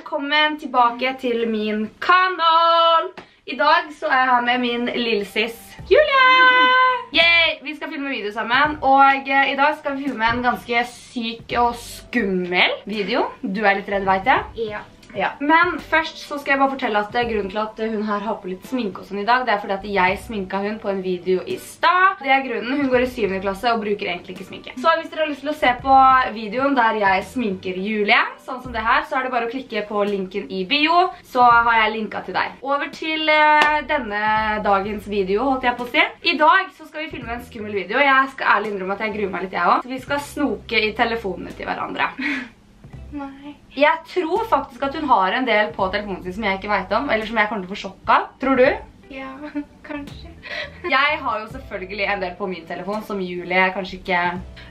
velkommen tilbake til min kanal. I dag så er jeg her med min lillsis Julia. Yay! Vi skal filme video sammen, og i dag skal vi filme en ganske syk og skummel video. Du er litt redd, vet jeg? Ja. Men først så skal jeg bare fortelle at grunnen til at hun her har på litt sminke og sånn i dag, det er fordi at jeg sminket hun på en video i stad. Det er grunnen. Hun går i 7. klasse og bruker egentlig ikke sminke. Så hvis dere har lyst til å se på videoen der jeg sminker Julie, sånn som det her, så er det bare å klikke på linken i bio, så har jeg linket til deg. Over til denne dagens video, holdt jeg på å si. I dag så skal vi filme en skummel video. Jeg skal ærlig innrømme at jeg gruer meg litt, jeg også. Så vi skal snoke i telefonene til hverandre. Nei. Jeg tror faktisk at hun har en del på telefonen sin som jeg ikke vet om, eller som jeg kommer til å få sjokk av. Tror du? Ja, kanskje. Jeg har jo selvfølgelig en del på min telefon som Julie kanskje ikke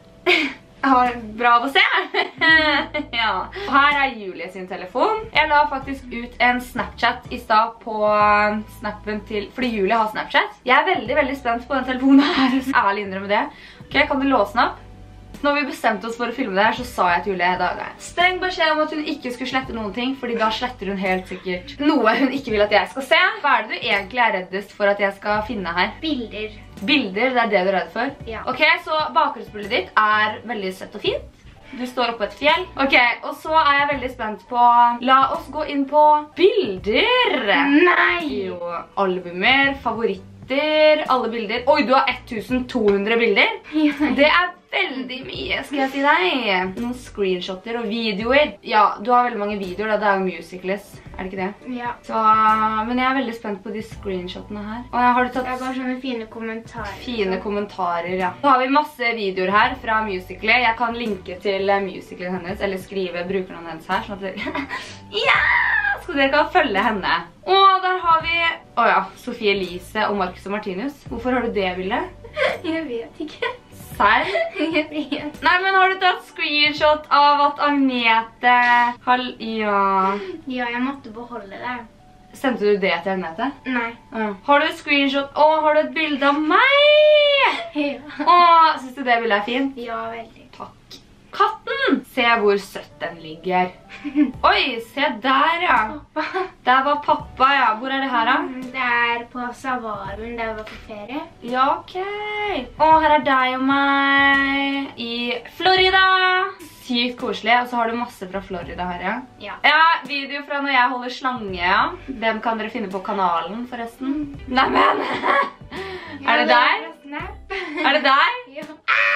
har bra av å se. Ja. Her er Julie sin telefon. Jeg la faktisk ut en Snapchat i stad på snappen til, fordi Julie har Snapchat. Jeg er veldig, veldig spent på den telefonen her, så ærlig innrømme det. Ok, kan du låse den opp? Når vi bestemte oss for å filme det her, så sa jeg til Julie da streng beskjed om at hun ikke skulle slette noen ting, fordi da sletter hun helt sikkert noe hun ikke vil at jeg skal se. Hva er det du egentlig er reddest for at jeg skal finne her? Bilder. Bilder, det er det du er redd for? Ja. Ok, så bakgrunnsbildet ditt er veldig søtt og fint. Du står oppe på et fjell. Ok, og så er jeg veldig spent på... La oss gå inn på bilder. Nei! Jo, albumer, favoritter, alle bilder. Oi, du har 1200 bilder. Ja. Det er veldig mye, skal jeg si deg. Noen screenshotter og videoer. Ja, du har veldig mange videoer, da. Det er jo Musicless, er det ikke det? Ja. Så, men jeg er veldig spent på de screenshottene her. Og har du tatt... Det er bare sånne fine kommentarer. Fine kommentarer, ja. Så har vi masse videoer her fra Musical.ly. Jeg kan linke til Musical.ly hennes, eller skrive brukernavnet hennes her, sånn at dere... Ja! Så dere kan følge henne. Og der har vi... Åja, Sofie Elise og Marcus og Martinus. Hvorfor har du det bildet? Jeg vet ikke. Serr? Jeg vet. Nei, men har du tatt screenshot av at Agnete... Ja... Ja, jeg måtte beholde det. Sendte du det til Agnete? Nei. Har du et screenshot? Har du et bilde av meg? Ja. Synes du det bildet er fint? Ja, veldig. Takk. Katten! Se hvor søtt den ligger. Oi, se der, ja. Pappa. Der var pappa, ja. Hvor er det her, da? Det er på Savaren, der jeg var på ferie. Ja, ok. Her er deg og meg i Florida. Sykt koselig, og så har du masse fra Florida her, ja. Ja. Ja, video fra når jeg holder slange, ja. Den kan dere finne på kanalen, forresten. Neimen! Er det deg? Snap. Er det deg? Ja.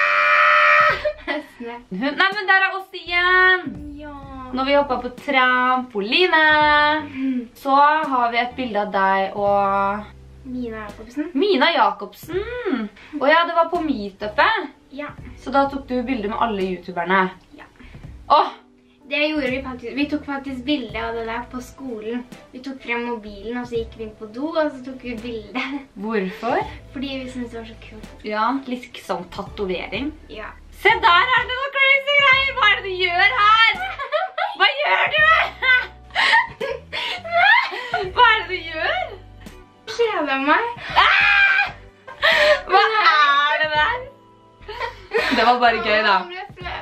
Snap. Nei, men der er oss igjen! Ja. Når vi hoppet på trampoline, så har vi et bilde av deg og... Mina Jakobsen. Mina Jakobsen! Ja, det var på meetupet. Ja. Så da tok du bilder med alle youtuberne. Ja. Det gjorde vi faktisk. Vi tok faktisk bilde av det der på skolen. Vi tok frem mobilen, og så gikk vi inn på do, og så tok vi bilde. Hvorfor? Fordi vi syntes det var så kult. Ja, litt sånn tatovering. Ja. Se der er det noe crazy greier! Hva er det du gjør her? Hva gjør du? Hva er det du gjør? Kjeder meg. Hva er det der? Det var bare gøy, da. Jeg ble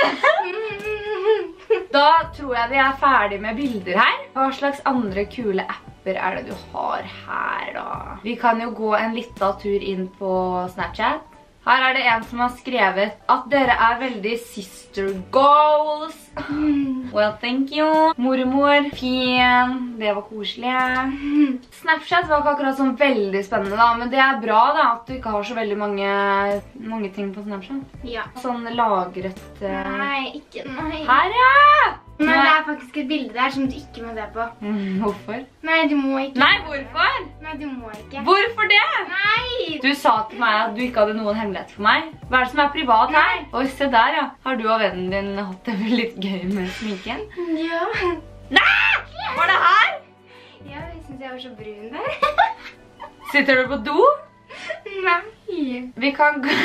flau. Da tror jeg vi er ferdig med bilder her. Hva slags andre kule apper er det du har her, da? Vi kan jo gå en liten tur inn på Snapchat. Her er det en som har skrevet at dere er veldig sister goals. Well, thank you. Mormor, fin. Det var koselig. Snapchat var ikke akkurat sånn veldig spennende da, men det er bra da, at du ikke har så veldig mange ting på Snapchat. Ja. Sånn lagret... Nei, ikke nei. Her, ja! Men det er faktisk et bilde der som du ikke må se på. Hvorfor? Nei, du må ikke. Nei, hvorfor? Nei, du må ikke. Hvorfor det? Nei! Du sa til meg at du ikke hadde noen hemmelighet for meg. Hva er det som er privat her? Oi, se der, ja. Har du og vennen din hatt det litt gøy med sminken? Ja. Nei! Var det her? Ja, jeg synes jeg var så brun der. Sitter du på do? Nei. Vi kan gå...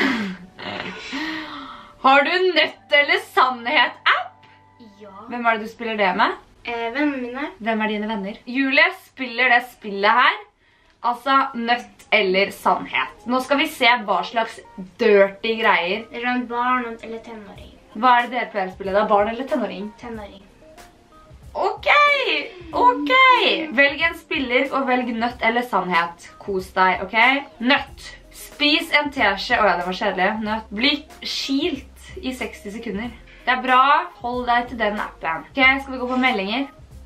Har du nødt eller sannhet-app? Ja. Hvem er det du spiller det med? Vennene mine. Hvem er dine venner? Julie spiller det spillet her. Altså nødt eller sannhet. Nå skal vi se hva slags dirty greier. Det er sånn barn eller tenåring. Hva er det dere pleier å spille da? Barn eller tenåring? Tenåring. Ok! Ok. Velg en spiller og velg nøtt eller sannhet. Kos deg, ok? Nøtt. Spis en teskje. Åja, det var kjedelig. Nøtt. Bli skilt i 60 sekunder. Det er bra. Hold deg til den appen. Ok, skal vi gå på meldinger?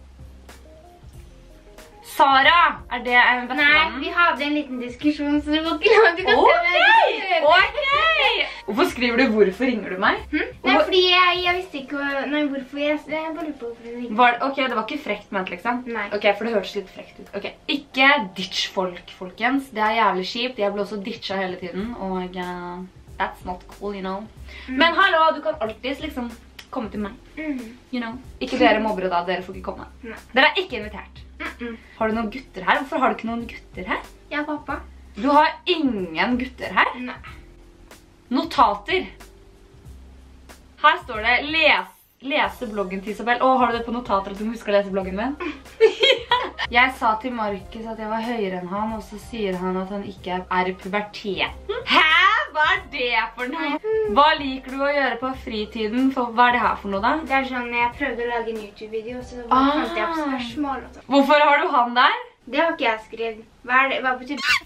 Sara, er det en bestevennen? Nei, vi hadde en liten diskusjon, så det var ikke lov. Du kan Ok, ok. Hvorfor skriver du hvorfor ringer du meg? Nei, fordi jeg visste ikke hvorfor jeg bare lurer på hvorfor du ringer. Ok, det var ikke frekt ment, liksom? Nei. Ok, for det hørtes litt frekt ut. Ok, ikke ditch folk, folkens. Det er jævlig kjipt. Jeg ble også ditcha hele tiden, og that's not cool, you know. Men hallo, du kan alltid liksom komme til meg, you know. Ikke dere mobbere da, dere får ikke komme. Nei. Dere er ikke invitert. Har du noen gutter her? Hvorfor har du ikke noen gutter her? Ja, pappa. Du har ingen gutter her? Nei. Notater. Her står det lese bloggen til Isabel. Har du det på notater at du husker å lese bloggen min? Jeg sa til Markus at jeg var høyere enn han, og så sier han at han ikke er i puberteten. Hæ? Hva er det for noe? Hva liker du å gjøre på fritiden? Hva er det her for noe da? Det er sånn, jeg prøvde å lage en YouTube-video, så fant jeg opp spørsmål og sånn. Hvorfor har du han der? Det har ikke jeg skrevet. Hva betyr det?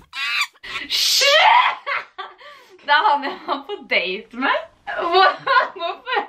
Det er han jeg var på date med? Hvorfor?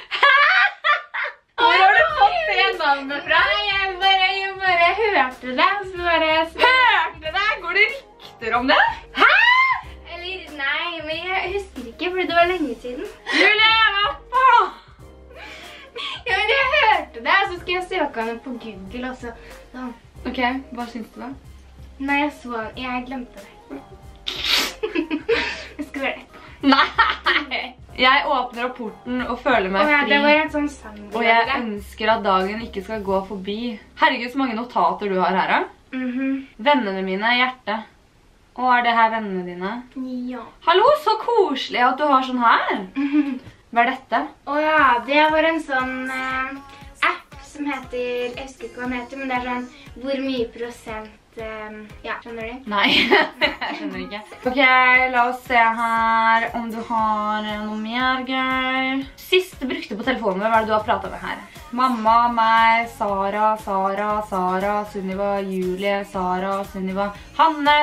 Hvor har du fått det navnet fra? Nei, jeg bare hørte det. Hørte det? Går det rykter om det? Hæ? Nei, men jeg husker ikke, fordi det var lenge siden. Julie, hva faen? Ja, men jeg hørte det, og så skal jeg søke han på Google også. Sånn. Ok, hva syns du da? Nei, jeg glemte det. Jeg skal gjøre det. Nei! Jeg åpner opp porten og føler meg fri. Det var en sånn sang. Og jeg ønsker at dagen ikke skal gå forbi. Herregud, så mange notater du har her, da. Vennene mine er hjertet. Og er det her vennene dine? Ja. Hallo, så koselig at du har sånn her. Hva er dette? Ja, det var en sånn app som heter, jeg husker ikke hva den heter, men det er sånn, hvor mye prosent, ja, skjønner du? Nei, jeg skjønner ikke. Ok, la oss se her om du har noe mer gøy. Sist du brukte på telefonen, hva er det du har pratet med her? Mamma, meg, Sara, Sunniva, Julie, Sara, Sunniva, Hanne,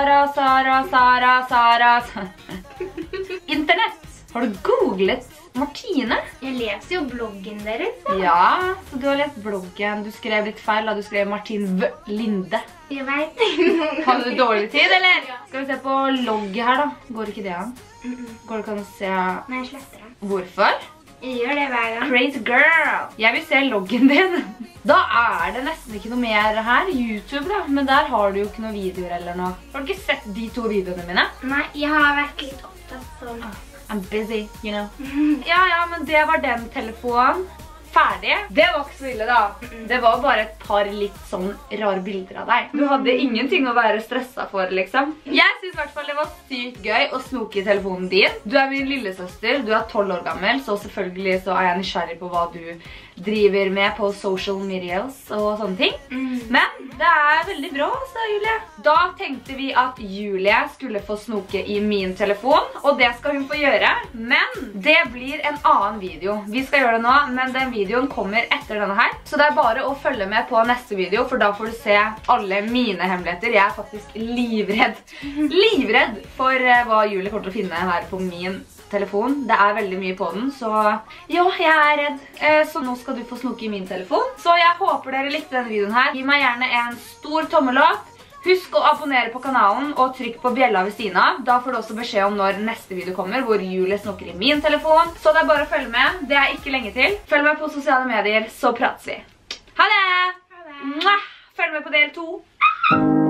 Sara. Internett! Har du googlet Martine? Jeg leser jo bloggen deres. Ja, så du har lest bloggen. Du skrev litt feil da du skrev Martin V. Linde. Jeg vet. Hadde du dårlig tid, eller? Skal vi se på logget her da. Går ikke det an? Går det ikke an å se? Nei, jeg sletter den. Hvorfor? Jeg gjør det hver gang. Crazy girl! Jeg vil se loggen din. Da er det nesten ikke noe mer her. YouTube da, men der har du jo ikke noen videoer eller noe. Har du ikke sett de 2 videoene mine? Nei, jeg har vært litt opptatt sånn. I'm busy, you know. Ja, men det var den telefonen. Ferdig. Det var ikke så ille da. Det var bare et par litt sånn rare bilder av deg. Du hadde ingenting å være stresset for, liksom. Jeg synes i hvert fall det var sykt gøy å snoke i telefonen din. Du er min lillesøster, du er 12 år gammel, så selvfølgelig så er jeg nysgjerrig på hva du driver med på social medias og sånne ting. Men det er veldig bra, sa Julie. Da tenkte vi at Julie skulle få snoke i min telefon, og det skal hun få gjøre. Men det blir en annen video. Vi skal gjøre det nå, men den videoen kommer etter denne her. Så det er bare å følge med på neste video, for da får du se alle mine hemmeligheter. Jeg er faktisk livredd. Livredd for hva Julie kommer til å finne her på min telefon. Det er veldig mye på den, så ja, jeg er redd. Så nå skal du få snoke i min telefon. Så jeg håper dere likte denne videoen her. Gi meg gjerne en stor tommel opp. Husk å abonnere på kanalen og trykk på bjella ved siden av. Da får du også beskjed om når neste video kommer, hvor Julie snoker i min telefon. Så det er bare å følge med. Det er ikke lenge til. Følg med på sosiale medier, så prates vi. Ha det! Ha det! Følg med på del 2.